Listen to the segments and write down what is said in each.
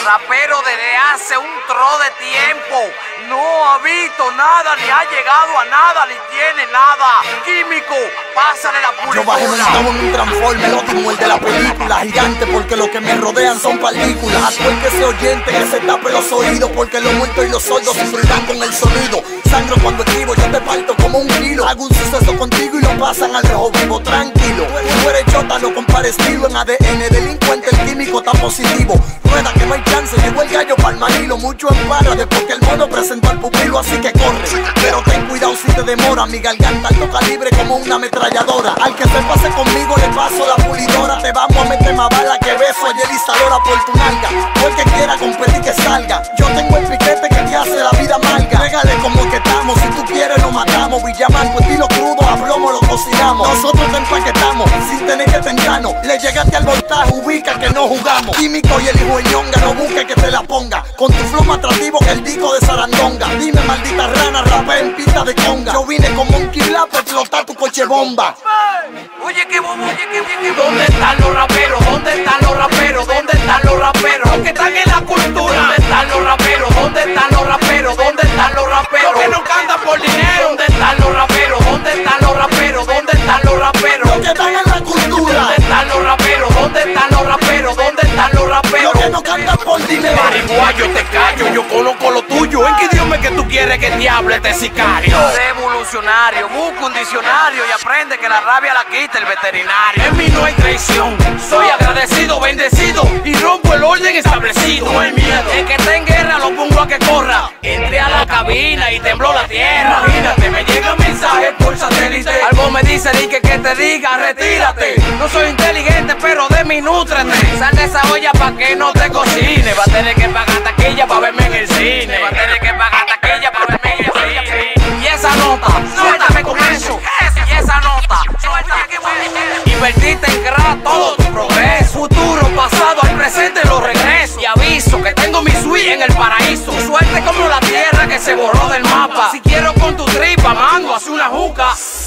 rapero desde hace un tro de tiempo. No ha visto nada, ni ha llegado a nada, ni tiene nada. Químico, pásale la pulitura. Yo bajé montado en un transforme, el último, el de la película gigante, porque lo que me rodean son partículas. A el que se oyente, que se tape los oídos, porque los muertos y los sordos sufrirán con el sonido. Sangro cuando escribo, yo te parto como un kilo. Hago un suceso contigo y lo pasan al rojo vivo, tranquilo. Tú eres chota, no compare estilo en ADN, delincuente, el químico está positivo. Rueda que no hay chance, llegó el gallo pa'l manilo. Mucho empárate porque el mono presentó al pupilo, así que corre. Pero ten cuidado si te demora, mi garganta alto calibre como una ametralladora. Al que se pase conmigo le paso la pulidora. Te vamos a meter más bala que beso ayer y Salora por tu nalga. O el que quiera competir que salga. Yo tengo el piquete que te hace la vida amarga. Pégale como que estamos, si tú quieres nos matamos. Villamanco, estilo crudo, a plomo lo cocinamos. Nosotros te empaquetamos, sin tener que tentarnos. Le llegaste al voltaje, ubica que no jugamos. Químico y el hijo de ñonga, no busque que te la ponga. Con tu flow más atractivo que el disco de Sarandonga. Dime maldita rana, rapé en pista de conga. Yo vine con Monkey Black para explotar tu coche bomba. Oye, qué bobo, oye, qué ¿dónde están los raperos? ¿Dónde están los raperos? ¿Dónde están los raperos? Los que están en la cultura. ¿Dónde están los raperos? ¿Dónde están los raperos? ¿Dónde están los raperos? Los que no cantan por dinero. ¿Dónde están los raperos? ¿Dónde están los raperos? ¿Dónde están los raperos? Los que están en la cultura. ¿Dónde están los raperos? ¿Dónde están los raperos? ¿Dónde están los raperos? Los que no cantan por dinero. Mariguayo, te callo, yo conozco lo tuyo. ¿En qué idioma es que tú quieres que te hable este sicario? Revolucionario, busca un diccionario y aprende que la rabia la quita el veterinario. En mí no hay traición, soy agradecido, bendecido y rompo el orden establecido. No hay miedo, el que esté en guerra lo pongo a que corra. Entré a la cabina y tembló la tierra. Imagínate, me llega mensaje por satélite. Algo me dice que te diga retírate. No soy inteligente pero de mí nútrate. Sal de esa olla pa' que no te cocine. Va a tener que pagar taquilla pa' verme en el cine. Va a tener que pagar taquilla pa' verme en el cine. Y esa nota, suéltame con eso. Y esa nota, suéltame. Invertiste en crear todo tu progreso. Futuro, pasado, al presente lo regreso. Y aviso que tengo mi suite en el paraíso. Suerte como la tierra que se borró del mapa. Si quiero con tu tripa, mango, hace una juca.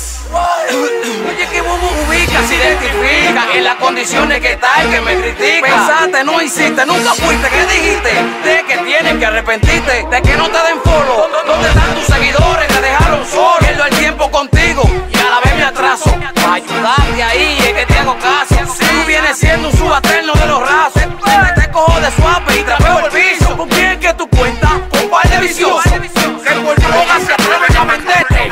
Oye, que bobo ubica, se identifica en las condiciones que está el que me critica. Pensaste, no hiciste, nunca fuiste, ¿qué dijiste? De que tienes que arrepentirte, de que no te den follow. ¿Dónde están tus seguidores? Te dejaron solo. Pierdo el tiempo contigo y a la vez me atraso. Para ayudarte ahí es que te hago caso. Tú vienes siendo un subalterno de los rasos. Te cojo de suave y trapeo el piso. ¿Con quién que tú cuentas? Con par de viciosos que por droga se atreven a venderte.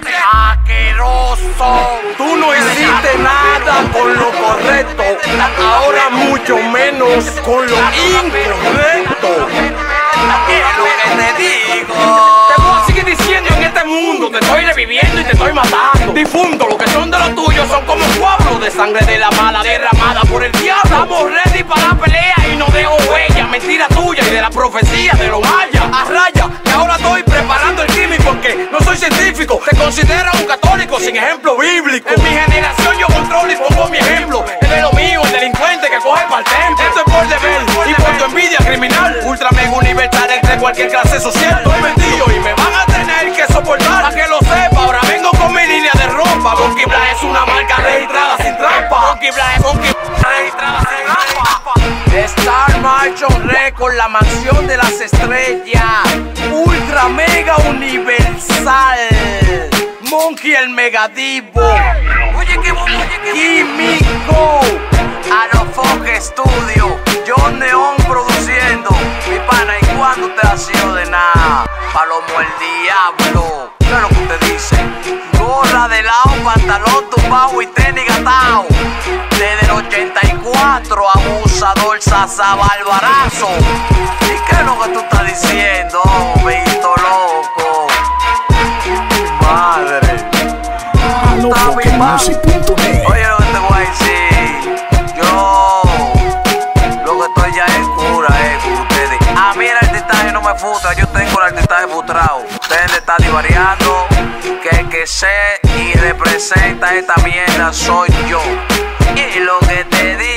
Asqueroso. Tú no hiciste nada con lo correcto, ahora mucho menos con lo incorrecto. ¿Qué es lo que te digo? Te voy a seguir diciendo en este mundo. Te estoy reviviendo y te estoy matando. Difundo lo que son de los tuyos, son como pueblos de sangre de la mala derramada por el diablo. Estamos ready para la pelea y no dejo huella. Mentira tuya y de la profecía de los mayas. A raya, que ahora estoy preparando el químico porque no soy científico. Te considero un católico sin ejemplo bíblico. En mi generación yo controlo y pongo mi ejemplo. El de lo mío, el delincuente que coge pa'l templo. Esto es por deber y por tu envidia criminal. Ultra mega universal entre cualquier clase social. Estoy metido y me van a tener que soportar. Para que lo sepa, ahora vengo con mi línea de ropa. Monkey Black es una marca registrada sin trampa. Monkey Black es registrada sin trampa. Star Marchon Record, la mansión de las estrellas. Ultra mega universal. Monkey el megadivo. Oye, qué bobo, oye, qué químico. Alofoque Studio. John Neon produciendo. Mi pana, ¿y cuándo te ha sido de nada? Palomo el diablo. ¿Qué es lo que usted dice? Gorra de lado, pantalón tumbado y tenis gatao. Desde el 84, abusador, Sasa Barbarazo. ¿Y qué es lo que tú estás diciendo, bebito loco? Madre. Alofoquemusic.net. Oye, lo que te voy a decir. Yo lo que estoy ya es cura, con ustedes. A mí el artistaje no me frustra, yo tengo el artistaje frustrado. Ustedes le están divariando, que el que sé y representa esta mierda soy yo. Y lo que te digo.